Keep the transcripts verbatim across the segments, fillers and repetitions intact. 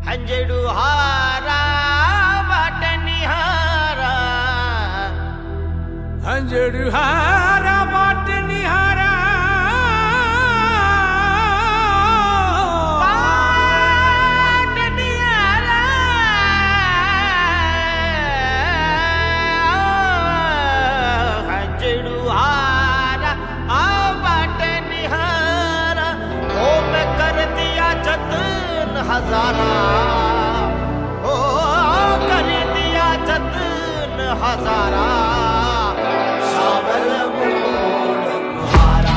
हंजड़ू हारा बाट निहारा, हंजड़ू हारा बाट निहारा, बाट निहारा, हंजड़ू हारा बाट निहारा, ओ मैं कर दिया जतन हजारा, ओ कर दिया जतन हजारा, सावल मोड़ मुहारा।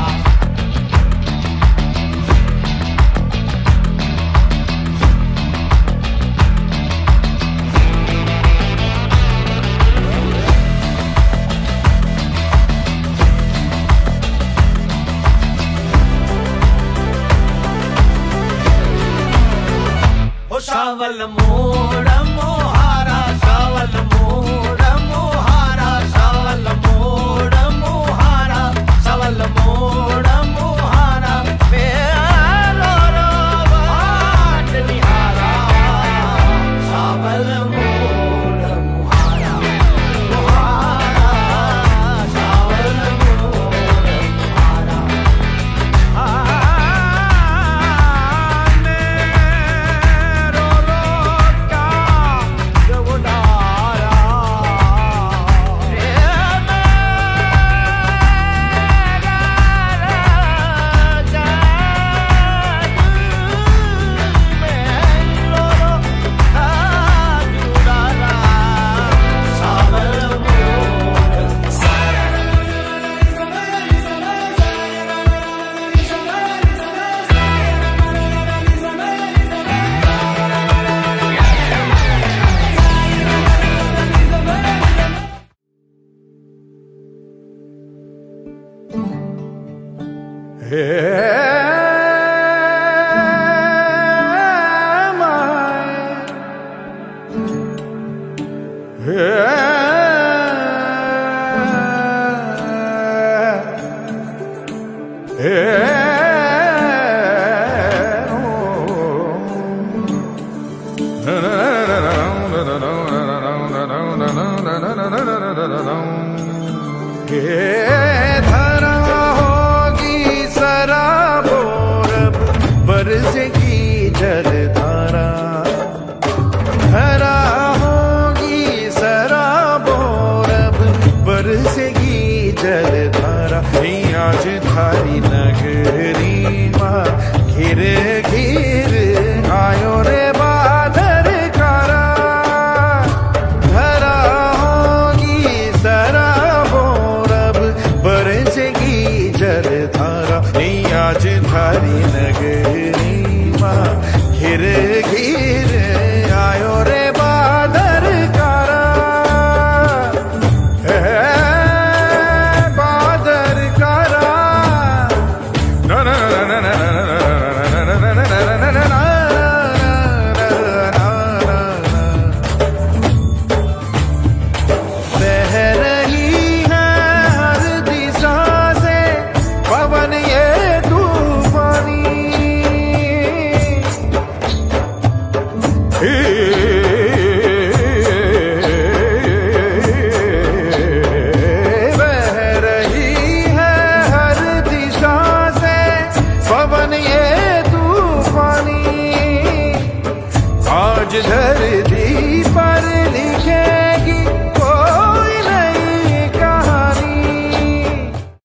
ओ सावल मोड़ मुहारा, सावल मोड़ मुहारा, सावल मोड़ मुहारा, सावल मोड़ मुहारा, मेरो रो बाट निहारा, सावल मोड़ मुहारा, मुहारा, सावल मोड़ मुहारा। बरसेगी जलधारा, धरा होगी सराबोर अब बरसेगी जलधारा। आज थारी नगरी माँ घिर घिर आयो रे बादर कारा, धरा होगी सराबोर अब बरसेगी जलधारा। आज थारी नगरी माँ घिर घिर आयो रे बादर कारा, बादर कारा। ना ना ना ना ना ना बह रही है हर दिशा से पवन ये बह रही है हर दिशा से पवन ये तूफानी। आज धरती